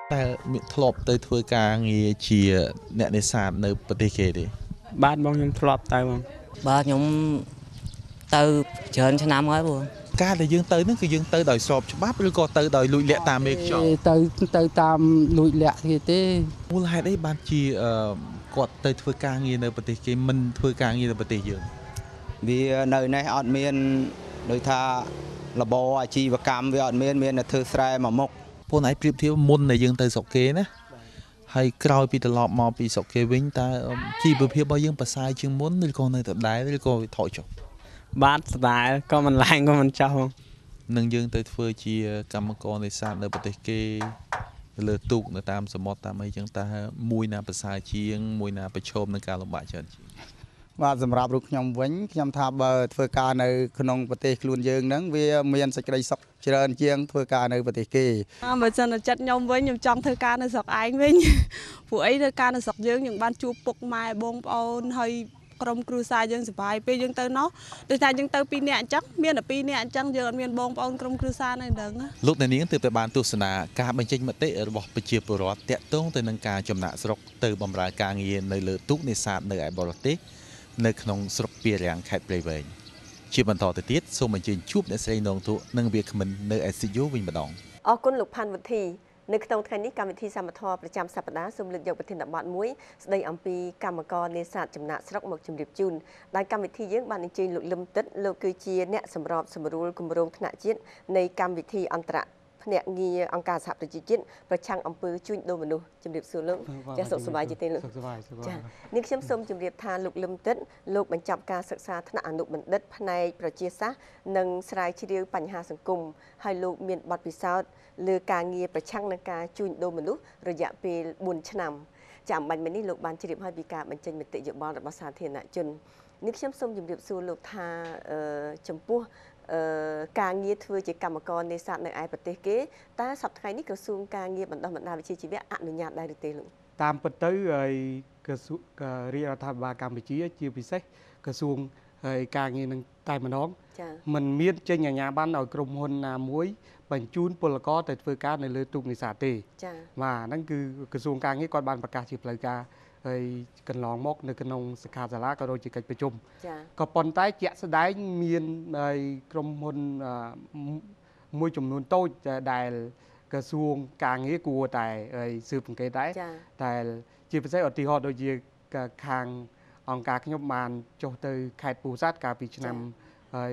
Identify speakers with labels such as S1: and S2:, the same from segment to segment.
S1: តែធ្លាប់ទៅធ្វើការងារជាអ្នកនេសាទនៅប្រទេសគេទេ
S2: បាទបងខ្ញុំធ្លាប់ទៅបង
S3: បាទខ្ញុំទៅច្រើនឆ្នាំហើយបង
S1: ការដែលយើងទៅហ្នឹងគឺយើងទៅដោយស្របច្បាប់ឬក៏ទៅដោយលួចលាក់តាមមេខ្យល់
S2: ទៅតាមលួចលាក់គេទេ
S1: មូលហេតុអីបានជាគាត់ទៅធ្វើការងារនៅប្រទេសគេមិនធ្វើការងារនៅប្រទេសយើង
S4: វានៅនេះអត់មានដូចថារបរអាជីវកម្មវាអត់មានតែធ្វើស្រែមួយមុខ
S1: ពួកឯងប្រៀបធៀបមុនដែលយើងទៅស្រុកគេណាហើយក្រោយពីត្រឡប់មកពីស្រុកគេវិញតើជីវភាពរបស់យើងប្រសើរជាងមុនឬក៏នៅដដែលឬក៏វាថយចុះ
S2: បាទស្ដាយក៏មិនឡើងក៏មិនចោះ
S1: នឹងយើងទៅធ្វើជាកម្មករនេសាទនៅប្រទេសគេលើទូកនៅតាមសមុទ្រតាមអីចឹងតើមួយណាប្រសើរជាងមួយណាប្រឈមនឹងការលំបាកច្រើនជាង
S4: បាទសម្រាប់រូបខ្ញុំវិញខ្ញុំថាបើធ្វើការនៅក្នុងប្រទេសខ្លួនយើងហ្នឹងវាមានសេចក្តីសុខច្រើនជាងធ្វើការនៅប្រទេសគេ
S5: បើសិនតែចិត្តខ្ញុំវិញខ្ញុំចង់ធ្វើការនៅស្រុកឯងវិញព្រោះអីធ្វើការនៅស្រុកយើងបានជួបពុកម៉ែបងប្អូនហើយក្រុមគ្រួសារយើងសប្បាយពេលយើងទៅនោះដូចថាយើងទៅ2នាក់អញ្ចឹងមានតែ2នាក់អញ្ចឹងយើងអត់មានបងប្អូនក្រុមគ្រួសារនៅហ្នឹង
S1: លោកអ្នកនាងទើបតែបានទស្សនាការបញ្ចេញមតិរបស់ប្រជាពលរដ្ឋតាក់ទងទៅនឹងការចំណាក់ស្រុកទៅបម្រើការងារនៅលើទូកនេសាទនៅឯបរទេសនៅក្នុងស្រុកពីរាំងខេត្តព្រៃវែងជាបន្តទៅទៀតសូមអញ្ជើញជួបអ្នកស្រីនងទក់និងវាគ្មិននៅឯស្ទូឌីយោវិញម្ដង
S6: អរគុណលោកផាន់វុធីនៅក្នុងថ្ងៃនេះកម្មវិធីសមត្ថភាពប្រចាំសប្តាហ៍សូមលើកយកប្រធានបទមួយស្ដីអំពីកម្មករនេសាទចំណាក់ស្រុកមកជម្រាបជូនដោយកម្មវិធីយើងបានអញ្ជើញលោកលឹមទិតលោកគឺជាអ្នកសម្របសម្រួលគម្រោងថ្នាក់ជាតិនៃកម្មវិធីអន្តរភ្នាក់ងារអង្គការសហប្រជាជាតិប្រឆាំងអំពើជួញដូរមនុស្សជំរាបសួរលោកចាសសុខសប្បាយទេលោកចា៎នេះខ្ញុំសូមជម្រាបថាលោកលឹមទិតលោកបញ្ចប់ការសិក្សាថ្នាក់អនុបណ្ឌិតផ្នែកប្រជាសាស្ត្រនិងស្រាវជ្រាវបញ្ហាសង្គមហើយលោកមានបទពិសោធន៍លើការងារប្រឆាំងនឹងការជួញដូរមនុស្សរយៈពេល4ឆ្នាំចាំបាញ់មិញនេះលោកបានជ្រាបហើយពីការបញ្ចេញមតិយោបល់របស់សាធារណជននេះខ្ញុំសូមជម្រាបសួរលោកថាចំពោះការងារធ្វើជាកម្មករនេសាទនៅឯប្រទេសគេតើសប្តាហ៍ថ្ងៃនេះក្រសួងការងារបណ្ដុះបណ្ដាលវិជ្ជាជីវៈអនុញ្ញាតដែរឬទេលោក
S2: តាមពិតទៅហើយក្រសួងរាជរដ្ឋាភិបាលកម្ពុជាជាពិសេសក្រសួងហើយការងារនឹងតែម្ដងมันមានចេញអាជ្ញាប័ណ្ណឲ្យក្រុមហ៊ុនណាមួយបញ្ជូនពលករទៅធ្វើការនៅលើទូកនេសាទទេ
S6: ចា៎
S2: បាទហ្នឹងគឺក្រសួងការងារគាត់បានប្រកាសជាផ្លូវការហើយកន្លងមកនៅក្នុងសិក្ខាសាលាក៏ដូចជាកិច្ចប្រជុំក៏ប៉ុន្តែជាក់ស្ដែងមានហើយក្រុមហ៊ុនមួយចំនួនតូចដែលក្រសួងការងារគួរតែស៊ើបអង្កេតដែរតែជាពិសេសឧទាហរណ៍ដូចជាខាងអង្គការខ្ញុំបានចុះទៅខេត្តពោធិ៍សាត់កាលពីឆ្នាំហើយ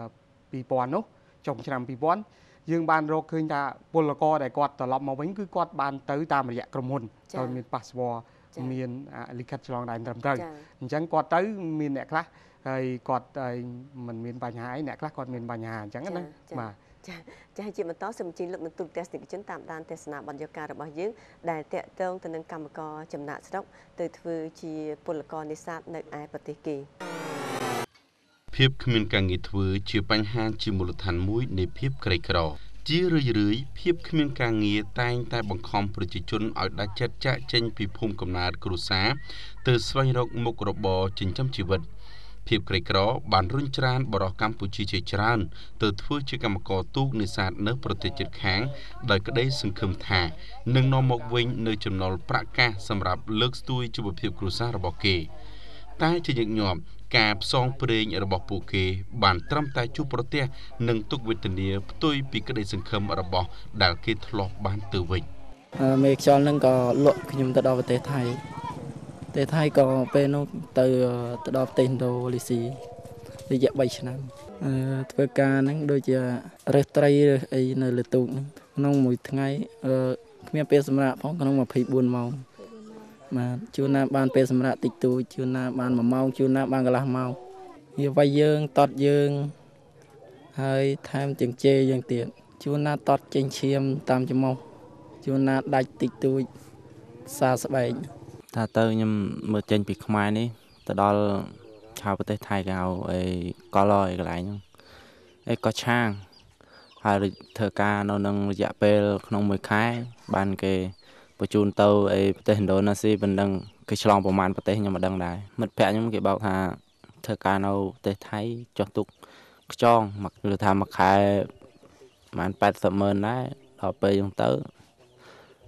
S2: 2000នោះចុងឆ្នាំ2000យើងបានរកឃើញថាពលករដែលគាត់ត្រឡប់មកវិញគឺគាត់បានទៅតាមរយៈក្រុមហ៊ុនដោយមានប៉ាសពតមានលិខិតឆ្លងដែនត្រឹមត្រូវអញ្ចឹងគាត់ទៅមានអ្នកខ្លះហើយគាត់មិនមានបញ្ហាអីអ្នកខ្លះគាត់មានបញ្ហាអញ្ចឹងណាបាទ
S6: ចាជាបន្តសូមអញ្ជើញលោកនឹងទូតទស្សនិកជនតាមដានទស្សនាបទយការបស់យើងដែលតាក់ទងទៅនឹងកម្មករចំណាក់ស្រុកទៅធ្វើជាពលករនេសាទនៅឯប្រទេសគេ
S7: ភាពគ្មានការងារធ្វើជាបញ្ហាជាមូលដ្ឋានមួយនៃភាពក្រីក្រជារឿយៗភាពគ្មានការងារតែងតែបង្ខំប្រជាជនឲ្យដាច់ចិត្តចាកចេញពីភូមិកំណើតគ្រួសារទៅស្វែងរកមុខរបរចិញ្ចឹមជីវិតភាពក្រីក្របានរុញច្រានបរិសុទ្ធកម្ពុជាជាច្រើនទៅធ្វើជាកម្មករទូកនេសាទនៅប្រទេសជិតខាងដោយក្តីសង្ឃឹមថានឹងនាំមកវិញនូវចំណូលប្រាក់កាសសម្រាប់លើកស្ទួយជីវភាពគ្រួសាររបស់គេតែជាញឹកញាប់ការផ្សងព្រេងរបស់ពួកគេបានត្រឹមតែជួបប្រទះនឹងទុក្ខវេទនាផ្ទុយពីក្តីសង្ឃឹមរបស់ដែលគេធ្លាប់បានទៅវិញ
S3: មេខ្យល់នឹងក៏លក់ខ្ញុំទៅដល់ប្រទេសថៃក៏ពេលនោះទៅដល់ប្រទេសឥណ្ឌូនេស៊ីរយៈ3ឆ្នាំធ្វើការហ្នឹងដូចជារើសត្រីរើសអីនៅលើទូកហ្នឹងក្នុងមួយថ្ងៃគ្មានពេលសម្រាប់ផងក្នុង24ម៉ោងបាទជួនណាបានពេលសម្រាប់តិចតួចជួនណាបាន1ម៉ោងជួនណាបានកន្លះម៉ោងវាវាយយើងតត់យើងហើយថែមទាំងជេរយើងទៀតជួនណាតត់ចេញឈាមតាមច្រមុះជួនណាដាច់តិចតួចសាស្បែកថាទៅខ្ញុំមើលចេញពីខ្មែរនេះទៅដល់ឆៅប្រទេសថៃគេហៅអីកលអីកន្លែងហ្នឹងអីក៏ឆាងហើយធ្វើការនៅនឹងរយៈពេលក្នុងមួយខែបានគេបញ្ជូនទៅអីប្រទេសឥណ្ឌូនេស៊ីមិនដឹងគេឆ្លងប្រមាណប្រទេសខ្ញុំមិនដឹងដែរមិត្តភ័ក្ដិខ្ញុំគេបោកថាធ្វើការនៅប្រទេសថៃចុះទុកខ្ចងមកឬថាមួយខែប្រហែល80,000ដែរដល់ពេលខ្ញុំទៅ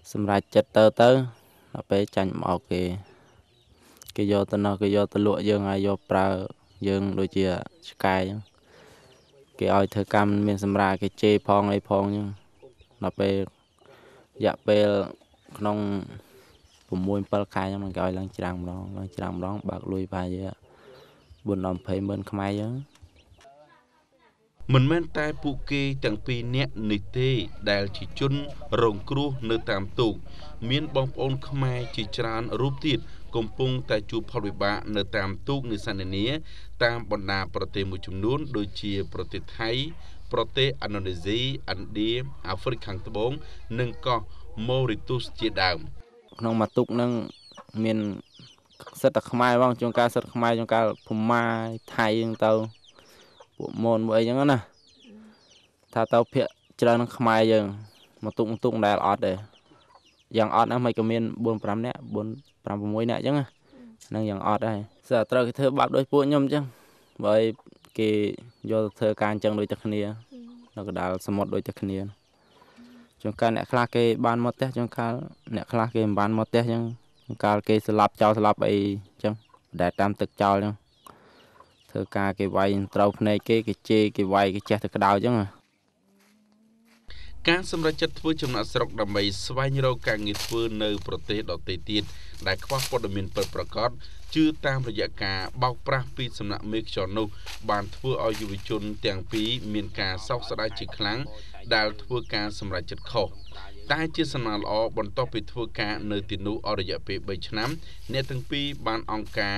S3: សម្រាប់ចិត្តទៅដល់ពេលចាញ់មកគេយកទៅនោះគេយកទៅលក់យើងហើយយកប្រើយើងដូចជាឆ្កែអញ្ចឹងគេឲ្យធ្វើកម្មមានសម្រាប់គេជេរផងអីផងអញ្ចឹងដល់ពេលរយៈពេលក្នុង6 7 ខែអញ្ចឹងគេឲ្យឡើងច្រាំងម្ដងបើកលុយប្រហែលជា 4-20,000 ខ្មែរអញ្ចឹង
S7: មិនមែនតែពួកគេទាំងពីរនាក់នេះទេដែលជាជនរងគ្រោះនៅតាមទូកមានបងប្អូនខ្មែរជាច្រើនរូបទៀតកំពុងតែជួបផលវិបាកនៅតាមទូកនេសាទនានាតាមបណ្ដាប្រទេសមួយចំនួនដូចជាប្រទេសថៃប្រទេសឥណ្ឌូនេស៊ីឥណ្ឌាអាហ្វ្រិកខាងត្បូងនិងកោះម៉ូរីទូសជាដើម
S3: ក្នុងមួយទូកនឹងមានសិតតែខ្មែរបងជួនកាលសិតខ្មែរជួនកាលភូម៉ាថៃហ្នឹងទៅពួកមនមួយអីចឹងណាថាទៅភាគច្រើននឹងខ្មែរយើងមកទុកដែលអត់ទេយ៉ាងអត់ហ្នឹងមិនក៏មាន 4-5 នាក់ 4-5-6 នាក់អញ្ចឹងហ្នឹងយ៉ាងអត់ដែរស្អាត្រូវគេធ្វើបាបដោយពួកខ្ញុំអញ្ចឹងបើគេយកទៅធ្វើការអញ្ចឹងដូចតែគ្នានៅកណ្ដាលសមុទ្រដូចតែគ្នាជួនកាលអ្នកខ្លះគេបានមកផ្ទះជួនកាលអ្នកខ្លះគេមិនបានមកផ្ទះអញ្ចឹងជួនកាលគេស្លាប់ចោលស្លាប់អីអញ្ចឹងដែលតាមទឹកចោលអញ្ចឹងធ្វើការគេវាយត្រូវភ្នែកគេជេរគេវាយគេចេះទៅក្តៅអញ្ចឹង
S7: ការសម្រេចចិត្តធ្វើចំណាក់ស្រុកដើម្បីស្វែងរកការងារធ្វើនៅប្រទេសដទៃទៀតដែលខ្វះព័ត៌មានពិតប្រាកដជឿតាមរយៈការបោកប្រាស់ពីសំណាក់មេខ្យល់នោះបានធ្វើឲ្យយុវជនទាំងពីរមានការសោកស្ដាយជាខ្លាំងដែលធ្វើការសម្រេចចិត្តខុសតែជាសំណាងល្អបន្ទាប់ពីធ្វើការនៅទីនោះអស់រយៈពេល3ឆ្នាំអ្នកទាំងពីរបានអង្គការ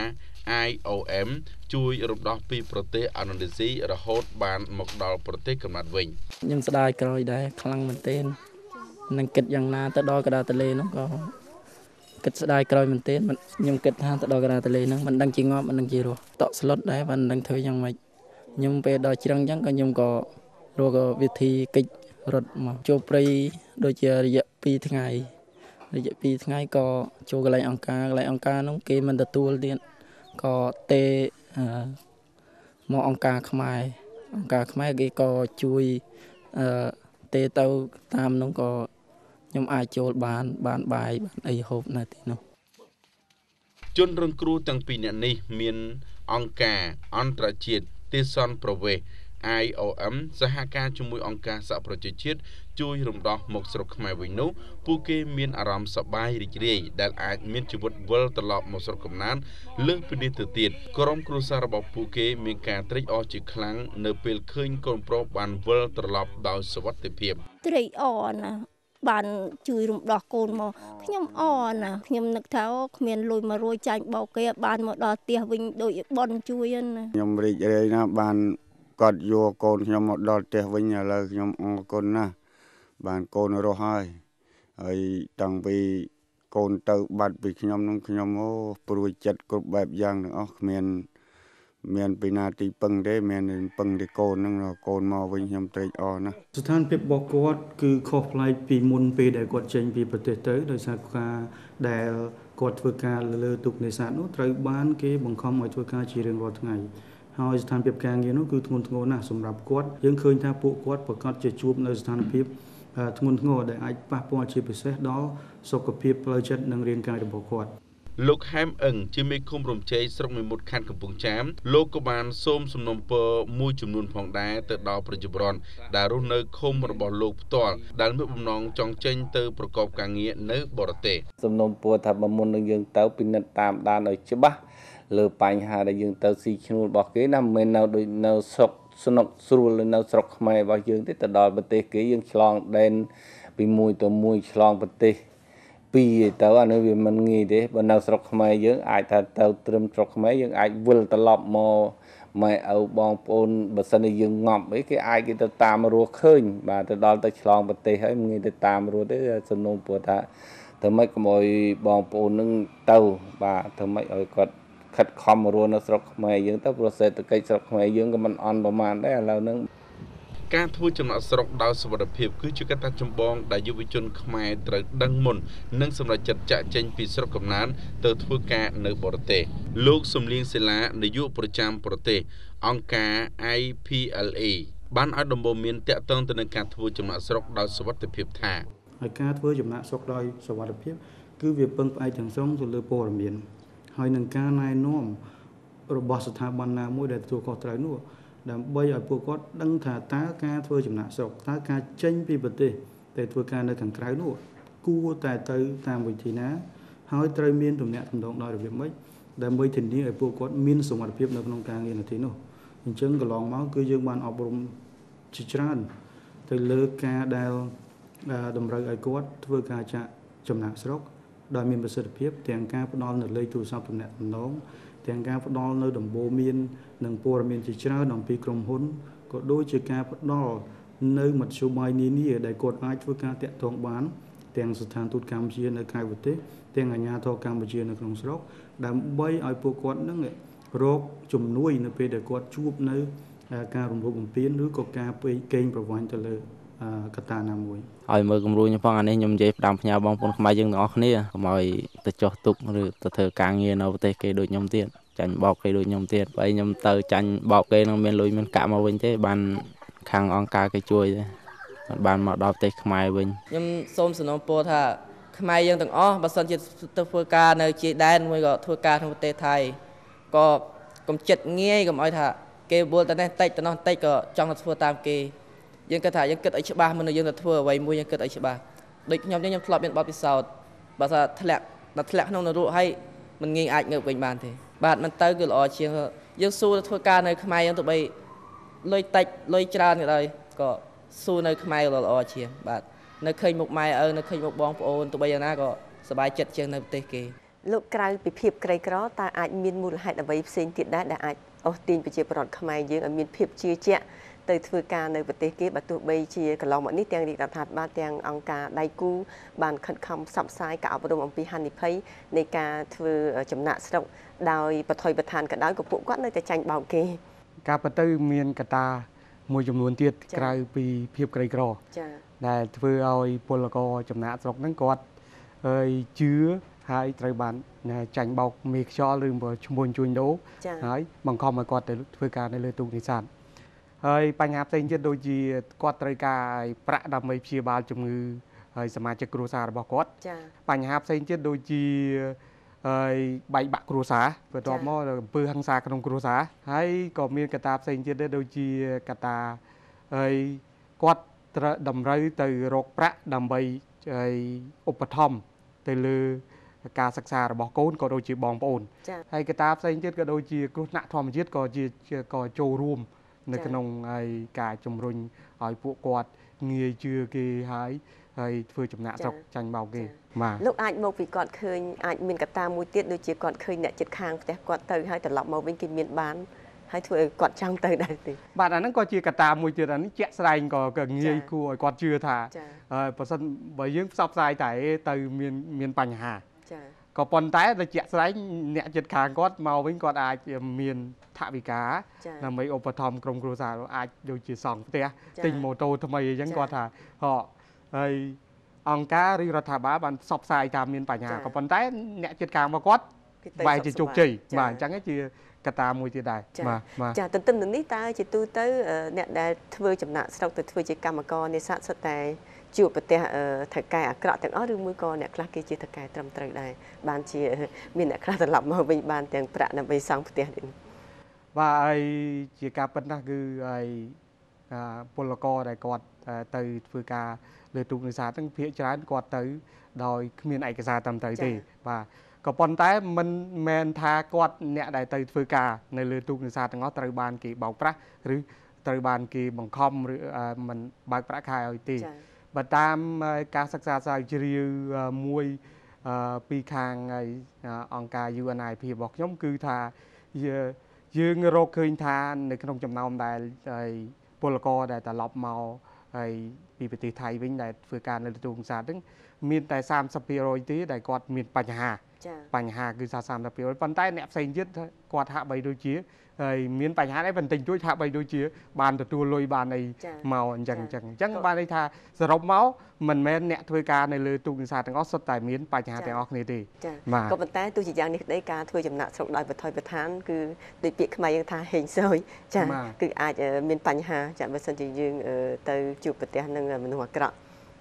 S7: IOM ជួយរំដោះពីប្រទេសឥណ្ឌូនេស៊ីរហូតបានមកដល់ប្រទេសកំណើតវិញ
S3: ខ្ញុំស្ដាយក្រោយដែរខ្លាំងមែនទែននឹងគិតយ៉ាងណាទៅដល់កណ្ដាលទន្លេនោះក៏គិតស្ដាយក្រោយមែនទែនខ្ញុំគិតថាទៅដល់កណ្ដាលទន្លេហ្នឹងមិនដឹងជាងាប់មិនដឹងជារស់តក់ស្លុតដែរមិនដឹងធ្វើយ៉ាងម៉េចខ្ញុំពេលដល់ច្រឹងអញ្ចឹងក៏ខ្ញុំក៏រកវិធីកិច្ចរត់មកចូលព្រៃដូចជារយៈ2 ថ្ងៃក៏ចូលកន្លែងអង្គការនោះគេមិនទទួលទៀតក៏ទេមកអង្គការខ្មែរគេក៏ជួយទេទៅតាមនោះក៏ខ្ញុំអាចចូលបានបាយបានអីហូបនៅទីនោះ
S7: ជនរងគ្រោះទាំងពីរនាក់នេះមានអង្គការអន្តរជាតិទេសន្តប្រវេសន៍ IOM សហការជាមួយអង្គការសហប្រជាជាតិជួយរំដោះមកស្រុកខ្មែរវិញនោះពួកគេមានអារម្មណ៍សប្បាយរីករាយដែលអាចមានជីវិតវិលត្រឡប់មកស្រុកកំណើតលើសពីនេះទៅទៀតក្រុមគ្រួសាររបស់ពួកគេមានការត្រេកអរជាខ្លាំងនៅពេលឃើញកូនប្រុសបានវិលត្រឡប់ដោយសុវត្ថិភាព
S8: ត្រេកអរណាស់បានជួយរំដោះកូនមកខ្ញុំអរណាស់ខ្ញុំនឹកថាគ្មានលុយ100ចាញ់បោកគេបានមកដល់ផ្ទះវិញដូចបនជួយណា
S9: ខ្ញុំរីករាយណាស់បានគាត់យកកូនខ្ញុំមកដល់ផ្ទះវិញឥឡូវខ្ញុំអរគុណណាស់បានកូនរស់ហើយតាំងពីកូនទៅបាត់ពីខ្ញុំនឹងខ្ញុំព្រួយចិត្តគ្រប់បែបយ៉ាងទាំងអស់គ្មានពីណាទីពឹងទេមានពឹងតែកូនហ្នឹងកូនមកវិញខ្ញុំត្រេកអរណាស់
S2: ស្ថានភាពរបស់គាត់គឺខុសប្លែកពីមុនពេលដែលគាត់ចេញពីប្រទេសទៅដោយសារការដែលគាត់ធ្វើការលើទូកនេសាទនោះត្រូវបានគេបង្ខំឲ្យធ្វើការជារៀងរាល់ថ្ងៃហើយស្ថានភាពការងារនោះគឺធ្ងន់ធ្ងរណាស់សម្រាប់គាត់យើងឃើញថាពួកគាត់ប្រកាសជាជួបនៅស្ថានភាពធ្ងន់ធ្ងរដែលអាចប៉ះពាល់ជាពិសេសដល់សុខភាពផ្លូវចិត្តនិងរាងកាយរបស់គាត់
S7: លោកហែមអឹងជាមេឃុំរំជ័យស្រុកមេមត់ខណ្ឌកំពង់ចាមលោកក៏បានសូមសំណូមពរមួយចំនួនផងដែរទៅដល់ប្រជាពលរដ្ឋដែលរស់នៅឃុំរបស់លោកផ្ទាល់ដែលមានបំណងចង់ចេញទៅប្រកបការងារនៅបរទេស
S3: សំណូមពរថាបើមុននឹងយើងទៅពិនិត្យតាមដានឲ្យច្បាស់លើបញ្ហាដែលយើងទៅស៊ីឈ្នួលរបស់គេណាមិនមែននៅដូចនៅស្រុកស្នុកស្រួលនៅស្រុកខ្មែររបស់យើងទេទៅដល់ប្រទេសគេយើងឆ្លងដែនពីមួយទៅមួយឆ្លងប្រទេសពីរទៅអានេះវាមិនងាយទេបើនៅស្រុកខ្មែរយើងអាចថាទៅត្រឹមស្រុកខ្មែរយើងអាចវិលត្រឡប់មកម៉ែឪបងប្អូនបើសិនជាយើងងាប់អីគេអាចគេទៅតាមរស់ឃើញបាទទៅដល់ទៅឆ្លងប្រទេសហើយមិនងាយទៅតាមរស់ទេសំណូមពរថាធ្វើម៉េចកុំឲ្យបងប្អូននឹងទៅបាទធ្វើម៉េចឲ្យគាត់ខិតខំរស់នៅស្រុកខ្មែរយើងទៅព្រោះសេដ្ឋកិច្ចស្រុកខ្មែរយើងក៏មិនអន់ប្រមាណដែរឥឡូវហ្នឹង
S7: ការធ្វើចំណាក់ស្រុកដោយសុវត្ថិភាពគឺជាកត្តាចម្បងដែលយុវជនខ្មែរត្រូវដឹងមុននិងសម្រេចចិត្តចាក់ចេញពីស្រុកកំណើតទៅធ្វើការនៅបរទេសលោកសំលៀងសិលានាយកប្រចាំប្រទេសអង្គការ IPLA បានឲ្យដំបូន្មានតាក់ទងទៅនឹងការធ្វើចំណាក់ស្រុកដោយសុវត្ថិភាពថា
S10: ហើយការធ្វើចំណាក់ស្រុកដោយសុវត្ថិភាពគឺវាពឹងផ្អែកទាំងស្រុងទៅលើព័ត៌មានហើយនឹងការណែនាំរបស់ស្ថាប័នណាមួយដែលទទួលខុសត្រូវនោះដើម្បីឲ្យពួកគាត់ដឹងថាតើការធ្វើចំណាក់ស្រុកតើការចេញពីប្រទេសតែធ្វើការនៅខាងក្រៅនោះគួរតែទៅតាមវិធីណាហើយត្រូវមានទំនាក់ទំនងដោយរបៀបម៉េចដើម្បីធានាឲ្យពួកគាត់មានសុវត្ថិភាពនៅក្នុងការងារនៅទីនោះអញ្ចឹងកន្លងមកគឺយើងបានអប់រំជាច្រើនទៅលើការដែលតម្រូវឲ្យគាត់ធ្វើការចាក់ចំណាក់ស្រុកដោយមានប្រសិទ្ធភាពទាំងការផ្ដល់នៅលេខទូរស័ព្ទទំនាក់ទំនងទាំងការផ្ដល់នៅដំបូន្មាននិងព័ត៌មានជាច្រើនអំពីក្រុមហ៊ុនក៏ដូចជាការផ្ដល់នៅមធ្យោបាយនានាដែលគាត់អាចធ្វើការតាក់ទងបានទាំងស្ថានទូតកម្ពុជានៅក្រៅប្រទេសទាំងអាជ្ញាធរកម្ពុជានៅក្នុងស្រុកដើម្បីឲ្យពួកគាត់នឹងរកជំនួយនៅពេលដែលគាត់ជួបនៅការរំលោភបំពានឬក៏ការកេងប្រវ័ញ្ចទៅលើកត្តាណាមួយ
S3: ឲ្យមើលគំរូខ្ញុំផងអានេះខ្ញុំនិយាយផ្ដាំផ្ញើបងប្អូនខ្មែរយើងទាំងអស់គ្នាកុំឲ្យទៅចោះទុកឬទៅធ្វើការងារនៅប្រទេសគេដូចខ្ញុំទៀតចាញ់បោកគេដូចខ្ញុំទៀតបើខ្ញុំទៅចាញ់បោកគេនឹងមានលុយមានកាក់មកវិញទេបានខាងអង្គការគេជួយទេបានមកដល់ប្រទេសខ្មែរវិញខ្ញុំសូមសំណូមពរថាខ្មែរយើងទាំងអស់បើសិនជាទៅធ្វើការនៅជាដែនមួយក៏ធ្វើការក្នុងប្រទេសថៃក៏កុំចិត្តងាយកុំឲ្យថាគេវល់តែនេះតិចទៅនោះតិចក៏ចង់ទៅធ្វើតាមគេយើងគិតថាយើងគិតឲ្យច្បាស់មុននឹងយើងទៅធ្វើអ្វីមួយយើងគិតឲ្យច្បាស់ដូចខ្ញុំខ្ញុំធ្លាប់មានបទពិសោធន៍បើថាធ្លាក់ក្នុងនរកហើយមិនងាយអាចងើបវិញបានទេបាទមិនទៅគឺល្អជាងយើងស៊ូទៅធ្វើការនៅខ្មែរយើងទៅបីលុយតិចលុយច្រើនក៏ដោយក៏ស៊ូនៅខ្មែរល្អជាងបាទនៅឃើញមុខម៉ែឪនៅឃើញមុខបងប្អូនទៅបីយ៉ាងណាក៏សប្បាយចិត្តជាងនៅប្រទេសគេ
S6: លោកក្រៅពីភាពក្រីក្រតើអាចមានមូលហេតុអ្វីផ្សេងទៀតដែរដែលអាចអូសទាញប្រជាពលរដ្ឋខ្មែរយើងឲ្យមានភាពជឿជាក់ទៅធ្វើការនៅប្រទេសគេបើទោះបីជាកន្លងមកនេះទាំងរាជរដ្ឋាភិបាលទាំងអង្គការដៃគូបានខិតខំផ្សព្វផ្សាយការអប់រំអំពីហានិភ័យនៃការធ្វើចំណាក់ស្រុកដោយបថុយបឋានក៏ដោយក៏ពួកគាត់នៅតែចាញ់បោកគេ
S2: ការពិតទៅមានកត្តាមួយចំនួនទៀតក្រៅពីភាពក្រីក្រដែលធ្វើឲ្យពលករចំណាក់ស្រុកហ្នឹងគាត់ជឿហើយត្រូវបានចាញ់បោកមេខ្យល់ឬឈ្មោះជួញដូរហើយបង្ខំឲ្យគាត់ទៅធ្វើការនៅលើទូកនេសាទហើយបញ្ហាផ្សេងទៀតដូចជាគាត់ត្រូវការប្រាក់ដើម្បីព្យាបាលជំងឺហើយសមាជិកគ្រួសាររបស់គាត់បញ្ហាផ្សេងទៀតដូចជាបែកបាក់គ្រួសារបន្ទាប់មកអំពើហិង្សាក្នុងគ្រួសារហើយក៏មានកត្តាផ្សេងទៀតដែរដូចជាកត្តាហើយគាត់ត្រូវតម្រូវទៅរកប្រាក់ដើម្បីឧបត្ថម្ភទៅលើការសិក្សារបស់កូនក៏ដូចជាបងប្អូនហើយកត្តាផ្សេងទៀតក៏ដូចជាគ្រោះថ្នាក់ធម្មជាតិក៏ចូលរួមនៅក្នុងការជំរុញឲ្យពួកគាត់ងាយជឿគេហើយធ្វើចំណាក់ស្រុកចាញ់បោកគេ
S6: បាទលោកអាចមកពីគាត់ឃើញអាចមានកត្តាមួយទៀតដូចជាគាត់ឃើញអ្នកជិតខាងផ្ទះគាត់ទៅហើយត្រឡប់មកវិញគេមានបានហើយធ្វើឲ្យគាត់ចង់ទៅដែរទេ
S2: បាទអាហ្នឹងក៏ជាកត្តាមួយទៀតអានេះជាក់ស្ដែងក៏ងាយគួរឲ្យគាត់ជឿថាបើសិនបើយើងផ្សព្វផ្សាយតែទៅមានបញ្ហាក៏ប៉ុន្តែតែជាក់ស្ដែងអ្នកជិតខាងគាត់មកវិញគាត់អាចមានថវិកាដើម្បីឧបត្ថម្ភក្រុមគ្រួសារអាចដូចជាសង់ផ្ទះទិញម៉ូតូថ្មីអញ្ចឹងគាត់ថាហើយអង្គការឬរដ្ឋាភិបាលបានផ្សព្វផ្សាយថាមានបញ្ហាក៏ប៉ុន្តែអ្នកជិតខាងមកគាត់បែរជាជោគជ័យបាទអញ្ចឹងជាកត្តាមួយទៀតដែរ
S6: បាទចាទន្ទឹមនឹងនេះតើជាទូទៅអ្នកដែលធ្វើចំណាក់ស្រុកទៅធ្វើជាកម្មករនេសាទសុទ្ធតែជួបប្រទះថៅកែអាក្រក់ទាំងអស់ឬមួយក៏អ្នកខ្លះគេជាថៅកែត្រឹមត្រូវដែរបានជាមានអ្នកខ្លះត្រឡប់មកវិញបានទាំងប្រាក់ដើម្បីសង់ផ្ទះទៀត
S2: បាទហើយជាការពិតណាស់គឺពលករដែលគាត់ទៅធ្វើការលើទូកនេសាទហ្នឹងភាគច្រើនគាត់ទៅដោយគ្មានឯកសារត្រឹមត្រូវទេបាទក៏ប៉ុន្តែមិនមែនថាគាត់អ្នកដែលទៅធ្វើការនៅលើទូកនេសាទទាំងអស់ត្រូវបានគេបោកប្រាស់ឬត្រូវបានគេបង្ខំឬមិនបើកប្រាក់ខែឲ្យទេបើតាមការសិក្សាស្រាវជ្រាវមួយពីខាងអង្គការ UNIP របស់ខ្ញុំគឺថាយើងរកឃើញថានៅក្នុងចំណោមដែលពលករដែលត្រឡប់មកហើយពីប្រទេសថៃវិញដែលធ្វើការនៅទូកនេសាទហ្នឹងមានតែ 30% ទេដែលគាត់មានបញ្ហាគឺថា 30% ប៉ុន្តែអ្នកផ្សេងទៀតគាត់ហាក់បីដូចជាហើយមានបញ្ហាដែរបន្តិចតួចហាក់បីដូចជាបានទទួលលុយបានអីមកអញ្ចឹងបានន័យថាសរុបមកមិនមែនអ្នកធ្វើការនៅលើទូកនេសាទទាំងអស់សុទ្ធតែមានបញ្ហាទាំងអស់គ្នាទេ
S6: បាទក៏ប៉ុន្តែទោះជាយ៉ាងនេះក្តីការធ្វើចំណាក់ស្រុកដោយបថុយបឋានគឺដូចពាក្យខ្មែរយើងថាហេងសយចាគឺអាចមានបញ្ហាចាបើសិនជាយើងទៅជួបប្រទះនឹងមនុស្សអាក្រក់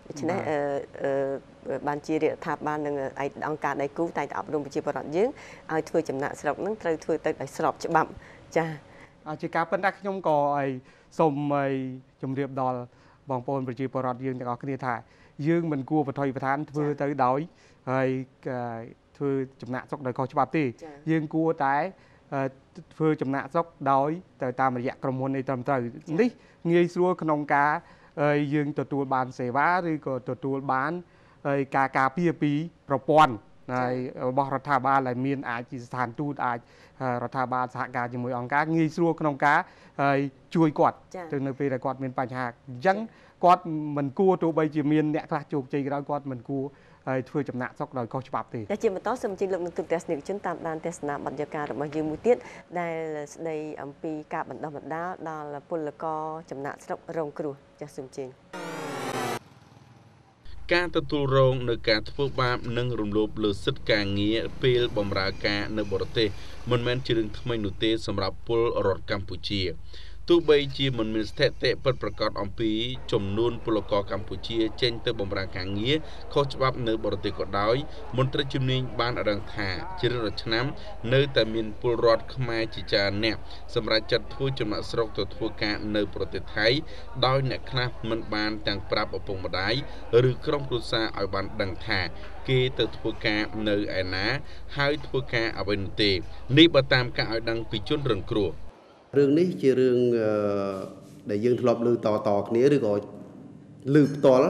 S6: ដូច្នេះបានជារាជរដ្ឋាភិបាលនិងអង្គការដៃគូតែងតែអប់រំប្រជាពលរដ្ឋយើងឲ្យធ្វើចំណាក់ស្រុកនឹងត្រូវធ្វើទៅឲ្យស្របច្បាប់ចា
S2: ជាការប៉ុន្តែខ្ញុំក៏សូមជម្រាបដល់បងប្អូនប្រជាពលរដ្ឋយើងទាំងអស់គ្នាថាយើងមិនគួរបន្ថយបន្ថានធ្វើទៅដោយហើយធ្វើចំណាក់ស្រុកដោយខុសច្បាប់ទេយើងគួរតែធ្វើចំណាក់ស្រុកដោយទៅតាមរយៈក្រុមហ៊ុននេះត្រឹមត្រូវនេះងាយស្រួលក្នុងការយើងទទួលបានសេវាឬក៏ទទួលបានការការពារពីប្រព័ន្ធរបស់រដ្ឋាភិបាលដែលមានអាចជាស្ថានទូតអាចរដ្ឋាភិបាលសហការជាមួយអង្គការងាយស្រួលក្នុងការជួយគាត់ទៅនៅពេលដែលគាត់មានបញ្ហាអញ្ចឹងគាត់មិនគួរទោះបីជាមានអ្នកខ្លះជោគជ័យក្រោយគាត់មិនគួរធ្វើចំណាក់ស្រុកដោយខុសច្បាប់ទេ
S6: តែជាបន្តសូមជម្រាបលោកនឹងទូតទស្សនិកជនតាមដានទស្សនាបទយការបស់យើងមួយទៀតដែលស្ដីអំពីការបណ្ដុះបណ្ដាលដល់ពលករចំណាក់ស្រុករងគ្រោះចាសសូមជើញ
S7: ការទទួលរងនៅការធ្វើបាបនិងរំលោភលើសិទ្ធិការងារពេលបម្រើការនៅបរទេសមិនមែនជារឿងថ្មីនោះទេសម្រាប់ពលរដ្ឋកម្ពុជាទោះបីជាមិនមានស្ថិតិពិតប្រាកដអំពីចំនួនពលករកម្ពុជាចេញទៅបម្រើការងារខុសច្បាប់នៅបរទេសក៏ដោយមន្ត្រីជំនាញបានរងថាជារៀងរាល់ឆ្នាំនៅតែមានពលរដ្ឋខ្មែរជាច្រើនអ្នកសម្រាប់ចាត់ធ្វើចំណាក់ស្រុកទៅធ្វើការនៅប្រទេសថៃដោយអ្នកខ្លះមិនបានទាំងប្រាប់ឪពុកម្ដាយឬក្រុមគ្រួសារឲ្យបានដឹងថាគេទៅធ្វើការនៅឯណាហើយធ្វើការអ្វីនោះទេនេះបើតាមការឲ្យដឹងពីជនរងគ្រោះ
S11: រឿងនេះជារឿងដែលយើងធ្លាប់ឮតគ្នាឬក៏ឮផ្ទាល់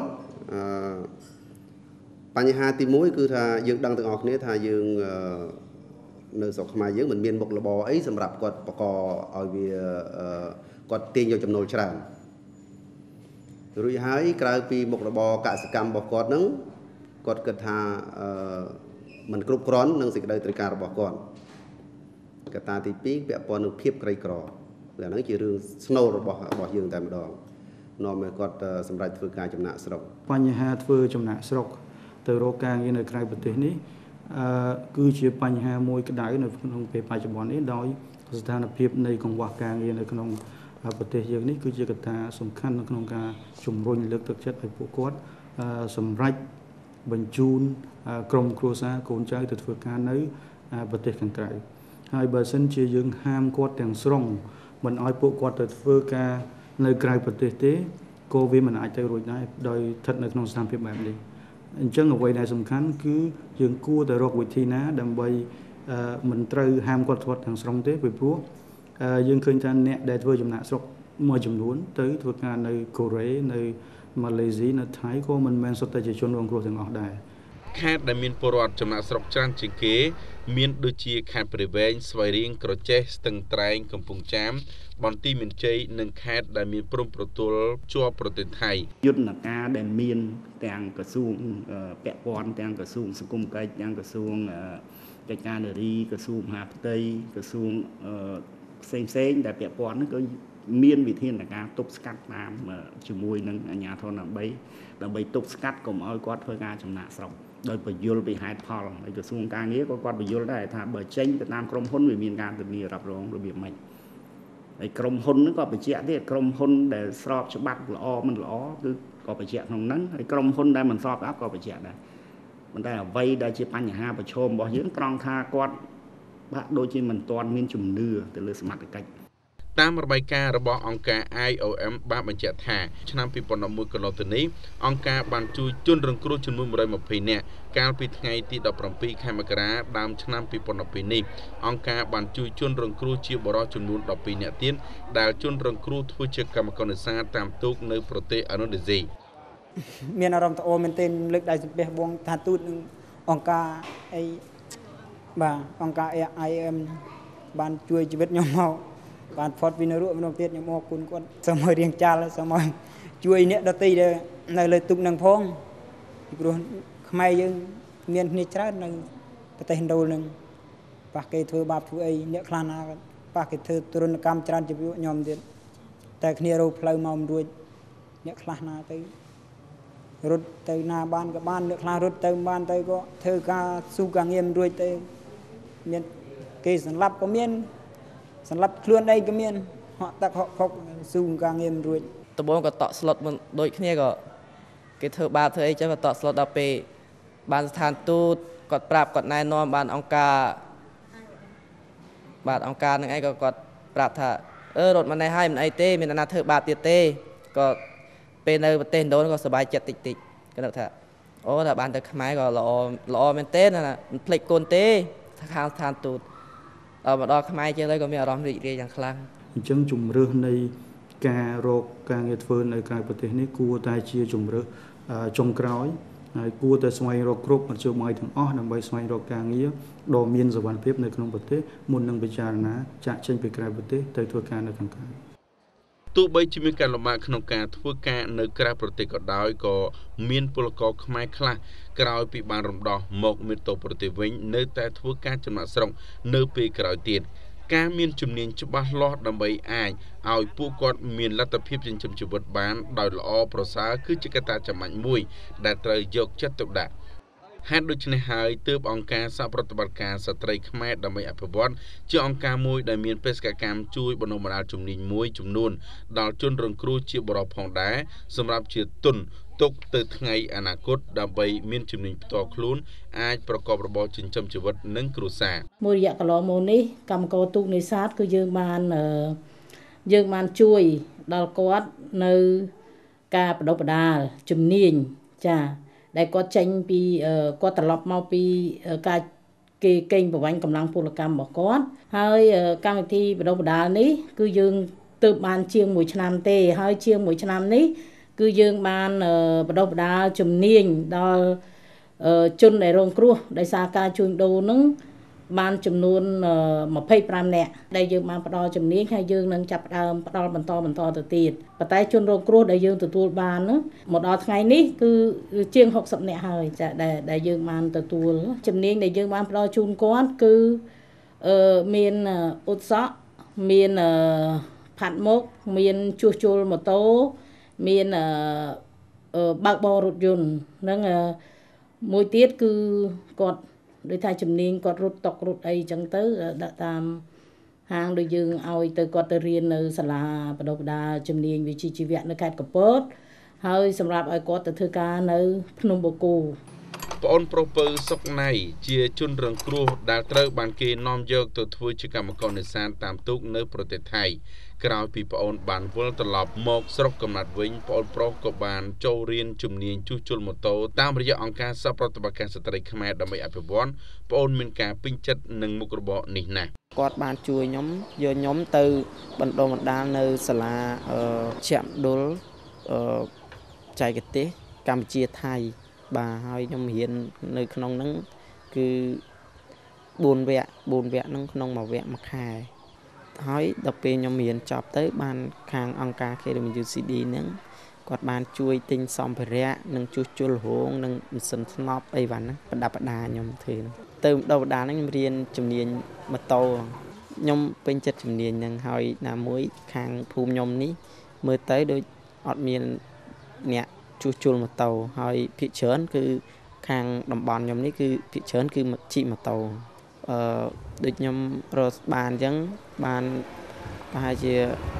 S11: បញ្ហាទី1គឺថាយើងដឹងទាំងអស់គ្នាថាយើងនៅស្រុកខ្មែរយើងមិនមានមុខរបរអីសម្រាប់គាត់បកឲ្យវាគាត់ទាញយកចំណូលច្រើនរួចហើយក្រៅពីមុខរបរកសិកម្មរបស់គាត់ហ្នឹងគាត់គិតថាมันគ្រប់គ្រាន់នឹងសេចក្តីត្រូវការរបស់គាត់កត្តាទី2ពាក់ព័ន្ធនឹងភាពក្រីក្រអាហ្នឹងជារឿងស្នូលរបស់យើងតែម្ដងនាំឲ្យគាត់សម្រេចធ្វើការចំណាក់ស្រុក
S10: បញ្ហាធ្វើចំណាក់ស្រុកទៅរកការងារនៅក្រៅប្រទេសនេះគឺជាបញ្ហាមួយក្តៅនៅក្នុងពេលបច្ចុប្បន្ននេះដោយស្ថានភាពនៃកង្វះការងារនៅក្នុងប្រទេសយើងនេះគឺជាកត្តាសំខាន់នៅក្នុងការជំរុញលើកទឹកចិត្តឲ្យពួកគាត់សម្រេចបញ្ជូនក្រុមគ្រួសារកូនចៅទៅធ្វើការនៅប្រទេសខាងក្រៅហើយបើសិនជាយើងហាមគាត់ទាំងស្រុងមិនឲ្យពួកគាត់ទៅធ្វើការនៅក្រៅប្រទេសទេក៏វាមិនអាចទៅរួចដែរដោយស្ថិតនៅក្នុងស្ថានភាពបែបនេះអញ្ចឹងអ្វីដែលសំខាន់គឺយើងគួរតែរកវិធីណាដើម្បីមិនត្រូវហាមគាត់ធ្វើទាំងស្រុងទេពីព្រោះយើងឃើញថាអ្នកដែលធ្វើចំណាក់ស្រុកមួយចំនួនទៅធ្វើការនៅកូរ៉េនៅម៉ាឡេស៊ីនៅថៃក៏មិនមែនសុទ្ធតែជាជនរងគ្រោះទាំងអស់ដែរ
S7: ខេត្តដែលមានពលរដ្ឋចំណាក់ស្រុកច្រើនជាងគេមានដូចជាខេត្តព្រៃវែងស្វាយរៀងក្រចេះស្ទឹងត្រែងកំពង់ចាមបន្ទាយមានជ័យនិងខេត្តដែលមានព្រំប្រទល់ជាប់ប្រទេសថៃ
S12: យន្តការដែលមានទាំងក្រសួងពាក់ព័ន្ធទាំងក្រសួងសង្គមកិច្ចទាំងក្រសួងកិច្ចការនារីក្រសួងមហាផ្ទៃក្រសួងផ្សេងដែលពាក់ព័ន្ធនោះគឺមានវិធានការទប់ស្កាត់តាមជាមួយនឹងអាជ្ញាធរដើម្បីទប់ស្កាត់កុំឲ្យគាត់ធ្វើការចំណាក់ស្រុកដោយបញ្យលពីហេតុផលហើយក្រសួងការងារក៏គាត់បញ្យលដែរថាបើចេញទៅតាមក្រុមហ៊ុនវាមានការធានារ៉ាប់រងរបៀបម៉េចហើយក្រុមហ៊ុនហ្នឹងក៏បញ្ជាក់ទៀតក្រុមហ៊ុនដែលស្របច្បាប់ល្អមិនល្អគឺក៏បញ្ជាក់ក្នុងហ្នឹងហើយក្រុមហ៊ុនដែលមិនស្របច្បាប់ក៏បញ្ជាក់ដែរប៉ុន្តែអ្វីដែលជាបញ្ហាប្រឈមរបស់យើងត្រង់ថាគាត់បាក់ដូចជាមិនទាន់មានជំនឿទៅលើសមត្ថកិច្ច
S7: តាមរបាយការណ៍របស់អង្គការ IOM បានបញ្ជាក់ថាឆ្នាំ2011កន្លងទៅនេះអង្គការបានជួយជនរងគ្រោះចំនួន120នាក់កាលពីថ្ងៃទី17ខែមករាដើមឆ្នាំ2012នេះអង្គការបានជួយជនរងគ្រោះជាបុរសចំនួន12នាក់ទៀតដែលជនរងគ្រោះធ្វើជាកម្មករនេសាទតាមទូកនៅប្រទេសឥណ្ឌូនេស៊ី
S3: មានអារម្មណ៍ត្អូញមែនទែនលើកដៃសំពះបងថាទូតនឹងអង្គការអីបាទអង្គការ IOM បានជួយជីវិតខ្ញុំមកបានផុតពីនរកម្ដងទៀតខ្ញុំអរគុណគាត់សូមឲ្យរៀងចាល់សូមឲ្យជួយអ្នកដទៃដែលនៅលើទូកនឹងផងពីព្រោះខ្មែរយើងមានគ្នាច្រើននៅប្រទេសឥណ្ឌូនឹងប៉ះគេធ្វើបាបធ្វើអីអ្នកខ្លះណាប៉ះគេធ្វើទរណកម្មច្រើនជាពួកខ្ញុំទៀតតែគ្នារោផ្លូវមកមិនរួចអ្នកខ្លះណាទៅរត់ទៅណាបានក៏បានអ្នកខ្លះរត់ទៅបានទៅក៏ធ្វើការស៊ូការងារមិនរួចទៅមានគេសម្លាប់ក៏មានសម្រាប់ខ្លួនអីក៏មានហក់ទឹកហក់ផុកស៊ូការងារមិនរួចដំបូងក៏តក់ស្លុតដូចគ្នាក៏គេធ្វើបាបធ្វើអីចឹងក៏តក់ស្លុតដល់ពេលបានស្ថានទូតគាត់ប្រាប់គាត់ណែនាំបានអង្គការនឹងអីក៏គាត់ប្រាប់ថារត់មកនេះហើយមិនអីទេមានអ្នកណាធ្វើបាបទៀតទេក៏ពេលនៅប្រទេសឥណ្ឌូក៏សប្បាយចិត្តតិចគាត់ថាអូថាបានទៅខ្មែរក៏ល្អមែនទេណាមិនភ្លេចគុណទេថាខាងស្ថានទូតដល់មកដល់ខ្មែរជាងទៅក៏មានអារម្មណ៍រីករាយយ៉ាងខ្លាំង
S10: អញ្ចឹងជំរឿសនៃការរកការងារធ្វើនៅក្រៅប្រទេសនេះគួរតែជាជំរឿសចុងក្រោយហើយគួរតែស្វែងរកគ្រប់មធ្យោបាយទាំងអស់ដើម្បីស្វែងរកការងារដ៏មានសុវត្ថិភាពនៅក្នុងប្រទេសមុននឹងពិចារណាចាក់ចេញពីក្រៅប្រទេសទៅធ្វើការនៅខាងក្រៅ
S7: ទោះបីជាមានការលំបាកក្នុងការធ្វើការនៅក្រៅប្រទេសក៏ដោយក៏មានពលករខ្មែរខ្លះក្រោយពីបានរំដោះមកមានទៅប្រទេសវិញនៅតែធ្វើការចំណាក់ស្រុកនៅពេលក្រោយទៀតការមានជំនាញច្បាស់លាស់ដើម្បីអាចឲ្យពួកគាត់មានលទ្ធភាពចិញ្ចឹមជីវិតបានដោយល្អប្រសើរគឺជាកត្តាចាំបាច់មួយដែលត្រូវយកចិត្តទុកដាក់ហេតុដូច្នេះហើយទើបអង្គការសហប្រតិបត្តិការស្ត្រីខ្មែរដើម្បីអភិវឌ្ឍជាអង្គការមួយដែលមានបេសកកម្មជួយបណ្ដុះបណ្ដាលជំនាញមួយចំនួនដល់ជនរងគ្រោះជាបរិបទផងដែរសម្រាប់ជាទុនទុកទៅថ្ងៃអនាគតដើម្បីមានជំនាញផ្ទាល់ខ្លួនអាចប្រកបរបរចិញ្ចឹមជីវិតនិងគ្រួសារ
S13: មួយរយៈកន្លងមកនេះកម្មករទូកនេសាទគឺយើងបានជួយដល់គាត់នៅការបណ្ដុះបណ្ដាលជំនាញចាដែលគាត់ចេញពីគាត់ត្រឡប់មកពីការគេកេងប្រវ័ញ្ចកម្លាំងពលកម្មរបស់គាត់ហើយកម្មវិធីបណ្ដុះបណ្ដាលនេះគឺយើងទើបបានជាង1ឆ្នាំទេហើយជាង1ឆ្នាំនេះគឺយើងបានបណ្ដុះបណ្ដាលជំនាញដល់ជនដែលរងគ្រោះដោយសារការជួញដូរនឹងបានចំនួន25នាក់ដែលយើងបានផ្ដល់ជំនាញហើយយើងនឹងចាប់ផ្ដើមផ្ដល់បន្តទៅទៀតប៉ុន្តែជនរងគ្រោះដែលយើងទទួលបានមកដល់ថ្ងៃនេះគឺជាង60នាក់ហើយចាដែលយើងបានទទួលជំនាញដែលយើងបានផ្ដល់ជូនគាត់គឺមានឧស្សាហ៍មានផាត់មុខមានជួសជុលម៉ូតូមានបើកបររថយន្តនិងមួយទៀតគឺគាត់ដោយថាជំនាញគាត់រត់តុករត់អីចឹងទៅដាក់តាមហាងដូចយើងឲ្យទៅគាត់ទៅរៀននៅសាលាបណ្ដុះបណ្ដាលជំនាញវិជ្ជាជីវៈនៅខេត្តកំពតហើយសម្រាប់ឲ្យគាត់ទៅធ្វើការនៅភ្នំបូកូ
S7: ប្អូនប្រុសពៅសុកណៃជាជនរងគ្រោះដែលត្រូវបានគេនាំយកទៅធ្វើជាកម្មករនេសាទតាមទូកនៅប្រទេសថៃក្រោយពីប្អូនបានវិលត្រឡប់មកស្រុកកំណើតវិញប្អូនប្រុសក៏បានចូលរៀនជំនាញជួសជុលម៉ូតូតាមរយៈអង្គការសហប្រតិបត្តិការស្ត្រីខ្មែរដើម្បីអភិវឌ្ឍប្អូនមានការពេញចិត្តនឹងមុខរបរនេះណាស់
S3: គាត់បានជួយខ្ញុំយកខ្ញុំទៅបណ្ដុះបណ្ដាលនៅសាលាជាមណ្ឌលចៃកទេសកម្ពុជាថៃបាទហើយខ្ញុំរៀននៅក្នុងហ្នឹងគឺ4វគ្គហ្នឹងក្នុងមួយវគ្គមួយខែហើយដល់ពេលខ្ញុំរៀនចប់ទៅបានខាងអង្គការ KWCD ហ្នឹងគាត់បានជួយទិញសម្ភារៈនិងជួសជុលរោងនិងម៉ាស៊ីនស្នប់អីវ៉ាន់ហ្នឹងប្រដាប់ប្រដាខ្ញុំធ្វើទៅបណ្ដុះបណ្ដាលហ្នឹងខ្ញុំរៀនជំនាញម៉ូតូខ្ញុំពេញចិត្តជំនាញហ្នឹងហើយណាមួយខាងភូមិខ្ញុំនេះមើលទៅដូចអត់មានអ្នកជួសជុលម៉ូតូហើយភាគច្រើនគឺខាងតំបន់ខ្ញុំនេះគឺភាគច្រើនគឺជិះម៉ូតូដូចខ្ញុំរកបានអញ្ចឹងបានប្រហែលជា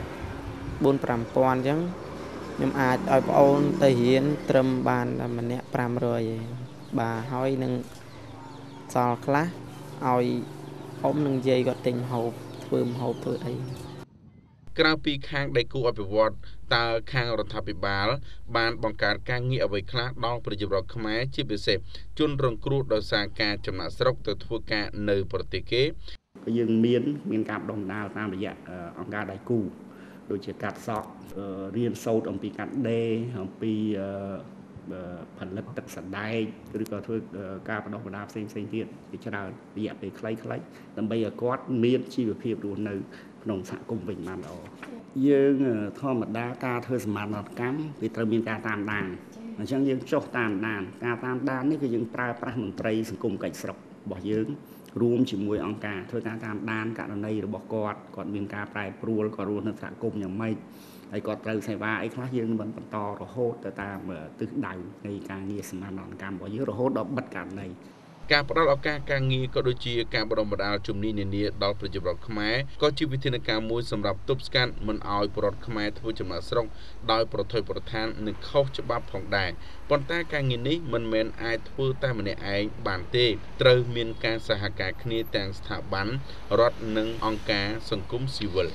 S3: 4-5 ពាន់អញ្ចឹងខ្ញុំអាចឲ្យប្អូនទៅរៀនត្រឹមបានតែម្នាក់500ឯងបាទហើយនឹងសល់ខ្លះឲ្យអ៊ំនឹងយាយគាត់ទិញហូបធ្វើម្ហូបធ្វើអី
S7: ក្រៅពីខាងដៃគូអភិវឌ្ឍតើខាងរដ្ឋាភិបាលបានបង្កើតការងារអ្វីខ្លះដល់ប្រជាពលរដ្ឋខ្មែរជាពិសេសជនរងគ្រោះដោយសារការចំណាក់ស្រុកទៅធ្វើការនៅប្រទេសគេ
S12: យើងមានការបណ្ដុះបណ្ដាលតាមរយៈអង្គការដៃគូដូចជាកាត់សក់រៀនសូត្រអំពីកាត់ដេរអំពីផលិតទឹកសណ្ដែកឬក៏ធ្វើការបណ្ដុះបណ្ដាលផ្សេងទៀតជាច្រើនរយៈពេលខ្លីៗដើម្បីឲ្យគាត់មានជីវភាពរស់នៅក្នុងសហគមន៍វិញបានល្អយើងធម្មតាការធ្វើសមាហកម្មវាត្រូវមានការតាមដានអញ្ចឹងយើងចុះតាមដានការតាមដាននេះគឺយើងប្រើប្រាស់មន្ត្រីសង្គមកិច្ចស្រុករបស់យើងរួមជាមួយអង្គការធ្វើការតាមដានករណីរបស់គាត់មានការប្រែប្រួលគាត់រស់នៅសហគមន៍យ៉ាងម៉េចហើយគាត់ត្រូវសេវាអីខ្លះយើងមិនបន្តរហូតទៅតាមទិសដៅនៃការងារសមាហកម្មរបស់យើងរហូតដល់បិទករណី
S7: ការផ្ដល់ឱកាសការងារក៏ដូចជាការបដិបដាលជំនាញនានាដល់ប្រជាពលរដ្ឋខ្មែរក៏ជាវិធានការមួយសម្រាប់ទប់ស្កាត់មិនឲ្យពលរដ្ឋខ្មែរធ្វើចំណាកស្រុកដោយប្រថុយប្រថាននិងខុសច្បាប់ផងដែរប៉ុន្តែការងារនេះមិនមែនអាចធ្វើតែម្នាក់ឯងបានទេត្រូវមានការសហការគ្នាទាំងស្ថាប័នរដ្ឋនិងអង្គការសង្គមស៊ីវិល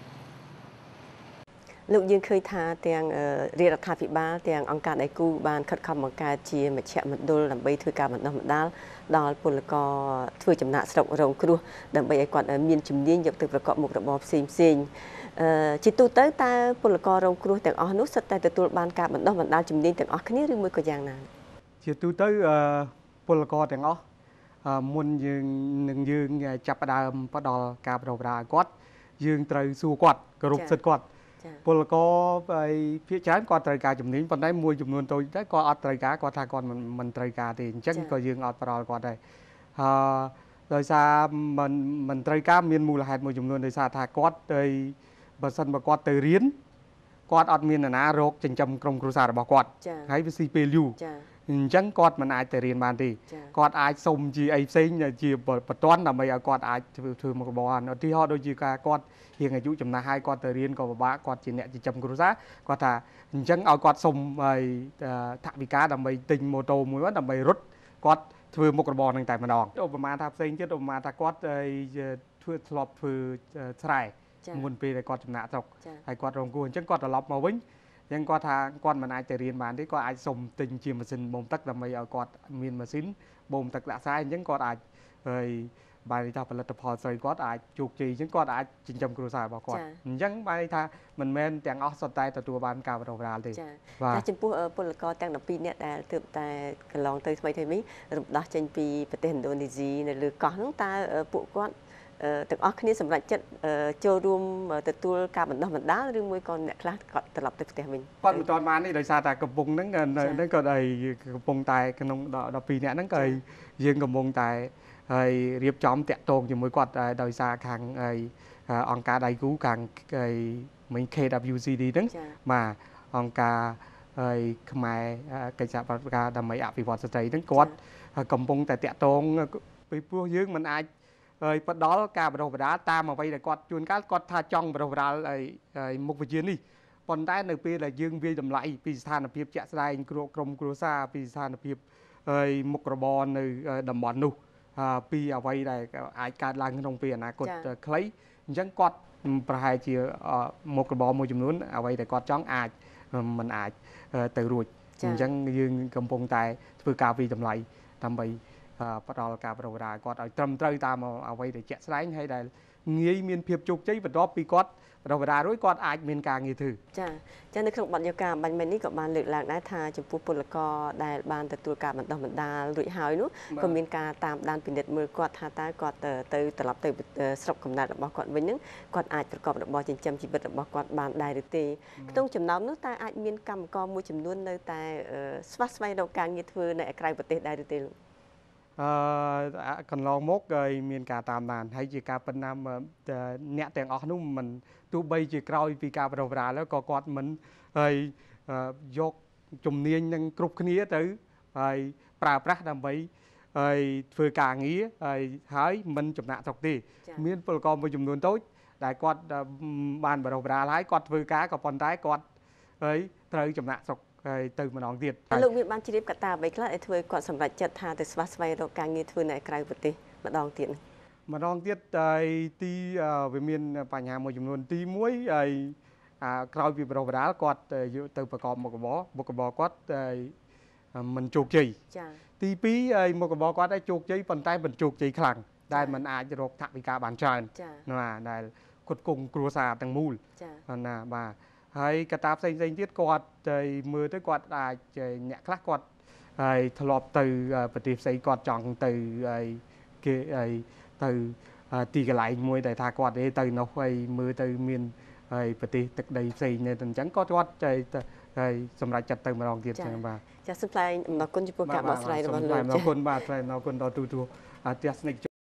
S6: លោកយើងឃើញថាទាំងរាជរដ្ឋាភិបាលទាំងអង្គការដៃគូបានខិតខំបង្កើតជាមជ្ឈមណ្ឌលដើម្បីធ្វើការបណ្ដុះបណ្ដាលដល់ពលករធ្វើចំណាកស្រុករងគ្រោះដើម្បីឲ្យគាត់មានជំនាញយកទៅប្រកបមុខរបរផ្សេងជាទូទៅតើពលកររងគ្រោះទាំងអស់នោះសុទ្ធតែទទួលបានការបណ្ដុះបណ្ដាលជំនាញទាំងអស់គ្នាឬមួយក៏យ៉ាងណា
S2: ជាទូទៅពលករទាំងអស់មុនយើងចាប់ផ្ដើមផ្ដល់ការបណ្ដុះបណ្ដាលឲ្យគាត់យើងត្រូវសួរគាត់គោរពសិទ្ធិគាត់ពលករភាគច្រើនគាត់ត្រូវការជំនាញប៉ុន្តែមួយចំនួនតូចតែគាត់អត់ត្រូវការគាត់ថាគាត់មិនត្រូវការទេអញ្ចឹងក៏យើងអត់ផ្ដល់គាត់ដែរដោយសារមិនត្រូវការមានមូលហេតុមួយចំនួនដោយសារថាគាត់បើសិនបើគាត់ទៅរៀនគាត់អត់មាននរណារកចិញ្ចឹមក្រុមគ្រួសាររបស់គាត់ហើយវាស៊ីពេលយូរអញ្ចឹងគាត់មិនអាចទៅរៀនបានទេគាត់អាចសុំជាអីផ្សេងជាបន្ទាន់ដើម្បីឲ្យគាត់អាចធ្វើមុខរបរបានឧទាហរណ៍ដូចជាការគាត់រៀងអាយុចំណាស់ហើយគាត់ទៅរៀនក៏ពិបាកគាត់ជាអ្នកចិញ្ចឹមគ្រួសារគាត់ថាអញ្ចឹងឲ្យគាត់សុំថវិកាដើម្បីទិញម៉ូតូមួយដើម្បីរត់គាត់ធ្វើមុខរបរនឹងតែម្ដងឧបមាថាផ្សេងទៀតឧបមាថាគាត់ធ្វើធ្លាប់ធ្វើស្រែមុនពេលដែលគាត់ចំណាក់ស្រុកហើយគាត់រងគ្រោះអញ្ចឹងគាត់ត្រឡប់មកវិញអញ្ចឹងគាត់ថាគាត់មិនអាចទៅរៀនបានទេគាត់អាចសុំទិញជាម៉ាស៊ីនបូមទឹកដើម្បីឲ្យគាត់មានម៉ាស៊ីនបូមទឹកដាក់ស្រែអញ្ចឹងគាត់អាចបានន័យថាផលិតផលស្រូវគាត់អាចជោគជ័យអញ្ចឹងគាត់អាចចិញ្ចឹមគ្រួសាររបស់គាត់អញ្ចឹងបានន័យថាមិនមែនទាំងអស់សុទ្ធតែទទួលបានការបណ្ដុះបណ្ដាលទេ
S6: តែចំពោះពលករទាំង12នាក់ដែលទើបតែកន្លងទៅថ្មីនេះរំដោះចេញពីប្រទេសឥណ្ឌូនេស៊ីនៅលើកោះហ្នឹងតើពួកគាត់ទាំងអស់គ្នាសម្រាប់ចិត្តចូលរួមទទួលការបណ្ដុះបណ្ដាលឬមួយក៏អ្នកខ្លះគាត់ត្រឡប់ទៅផ្ទះវិញ
S2: គាត់មិនទាន់បាននេះដោយសារតែកំពុងហ្នឹងក៏កំពុងតែក្នុង12នាក់ហ្នឹងក៏យើងកំពុងតែហើយរៀបចំតាក់ទងជាមួយគាត់ដោយសារខាងអង្គការដៃគូខាងមិញ KWCD ហ្នឹងបាទអង្គការខ្មែរកិច្ចសហប្រតិបត្តិការដើម្បីអភិវឌ្ឍស្ត្រីហ្នឹងគាត់កំពុងតែតាក់ទងពីព្រោះយើងមិនអាចផ្ដល់ការបណ្ដុះបណ្ដាលតាមអ្វីដែលគាត់ជួនកាលគាត់ថាចង់បណ្ដុះបណ្ដាលមុខវិជ្ជានេះប៉ុន្តែនៅពេលដែលយើងវាយតម្លៃពីស្ថានភាពជាក់ស្ដែងក្រុមគ្រួសារពីស្ថានភាពមុខរបរនៅតំបន់នោះពីអ្វីដែលអាចកើតឡើងក្នុងពេលអនាគតខ្លីអញ្ចឹងគាត់ប្រហែលជាមុខរបរមួយចំនួនអ្វីដែលគាត់ចង់អាចមិនអាចទៅរួចអញ្ចឹងយើងកំពុងតែធ្វើការវិយតម្លៃដើម្បីផ្ដល់ការបណ្ដុះបណ្ដាលគាត់ឲ្យត្រឹមត្រូវតាមអ្វីដែលជាក់ស្ដែងហើយដែលងាយមានភាពជោគជ័យបន្ទាប់ពីគាត់បណ្ដុះបណ្ដាលរួចគាត់អាចមានការងារធ្វើ
S6: ចានៅក្នុងបទយកាបាញ់មិញនេះក៏បានលើកឡើងដែរថាចំពោះពលករដែលបានទទួលការបណ្ដុះបណ្ដាលរួចហើយនោះក៏មានការតាមដានពិនិត្យមើលគាត់ថាតើគាត់ទៅត្រឡប់ទៅស្រុកកំណើតរបស់គាត់វិញហ្នឹងគាត់អាចប្រកបរបរចិញ្ចឹមជីវិតរបស់គាត់បានដែរឬទេក្នុងចំណោមនោះតើអាចមានកម្មករមួយចំនួននៅតែស្វែងរកការងារធ្វើនៅក្រៅប្រទេសដែរឬទេលោក
S2: កន្លងមកមានការតាមដានហើយជាការប៉ុណ្ណាអ្នកទាំងអស់នោះមិនទោះបីជាក្រោយពីការបណ្ដុះបណ្ដាលแล้วក៏គាត់មិនយកជំនាញនឹងគ្រប់គ្នាទៅហើយប្រើប្រាស់ដើម្បីធ្វើការងារហើយមិនចំណាក់ស្រុកទេមានពលករមួយចំនួនតូចដែលគាត់បានបណ្ដុះបណ្ដាលហើយគាត់ធ្វើការក៏ប៉ុន្តែគាត់ត្រូវចំណាក់ស្រុកទៅម្ដងទៀត
S6: លោកមានបានជ្រាបកត្តាអ្វីខ្លះដែលធ្វើឲ្យគាត់សម្រេចចិត្តថាទៅស្វែងរកការងារធ្វើនៅក្រៅប្រទេសម្ដងទៀត
S2: ទីវាមានបញ្ហាមួយចំនួនទី1ហើយក្រោយពីបណ្ដុះបណ្ដាលគាត់យកទៅប្រកបមុខរបរគាត់មិនជោគជ័យទី2ហើយមុខរបរគាត់ជោគជ័យប៉ុន្តែមិនជោគជ័យខ្លាំងដែលមិនអាចរកថវិកាបានច្រើនណាដែលគាត់គង់គ្រួសារទាំងមូលណាបាទហើយកត្តាផ្សេងទៀតគាត់មើលទៅគាត់អាចអ្នកខ្លះគាត់ហើយធ្លាប់ទៅប្រទេសផ្សេងគាត់ចង់ទៅគេទៅទីកន្លែងមួយដែលថាគាត់ទៅនោះហើយមើលទៅមានហើយប្រទេសទឹកដីផ្សេងនៅអញ្ចឹងគាត់ហើយសម្រាប់ចាត់ទៅម្ដងទៀតចឹងបាទ
S6: ចាសសូមថ្លែងអំណរគុណចំពោះការបកស្រាយរបស់លោក
S2: ចាអរគុណបាទថ្លែងអំណរគុណដល់ទូទស្សនិក